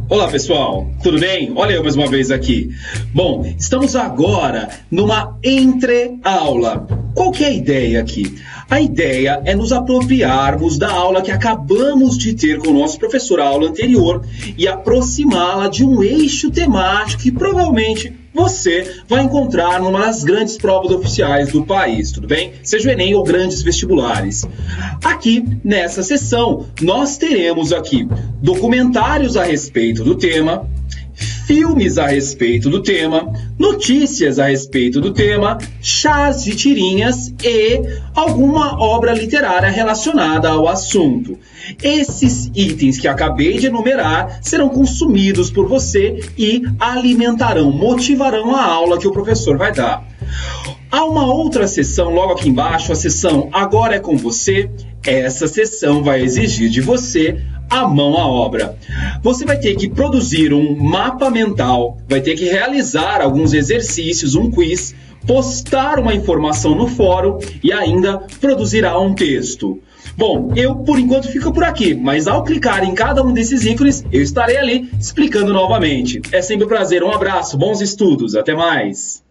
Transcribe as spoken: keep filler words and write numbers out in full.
Olá pessoal, tudo bem? Olha eu mais uma vez aqui. Bom, estamos agora numa entre-aula. Qual que é a ideia aqui? A ideia é nos apropriarmos da aula que acabamos de ter com o nosso professor, a aula anterior, e aproximá-la de um eixo temático que provavelmente você vai encontrar numa das grandes provas oficiais do país, tudo bem? Seja o Enem ou grandes vestibulares. Aqui, nessa sessão, nós teremos aqui documentários a respeito do tema, filmes a respeito do tema, notícias a respeito do tema, chás de tirinhas e alguma obra literária relacionada ao assunto. Esses itens que acabei de enumerar serão consumidos por você e alimentarão, motivarão a aula que o professor vai dar. Há uma outra sessão logo aqui embaixo, a sessão Agora é com você. Essa sessão vai exigir de você a mão à obra. Você vai ter que produzir um mapa mental, vai ter que realizar alguns exercícios, um quiz, postar uma informação no fórum e ainda produzirá um texto. Bom, eu por enquanto fico por aqui, mas ao clicar em cada um desses ícones, eu estarei ali explicando novamente. É sempre um prazer, um abraço, bons estudos, até mais!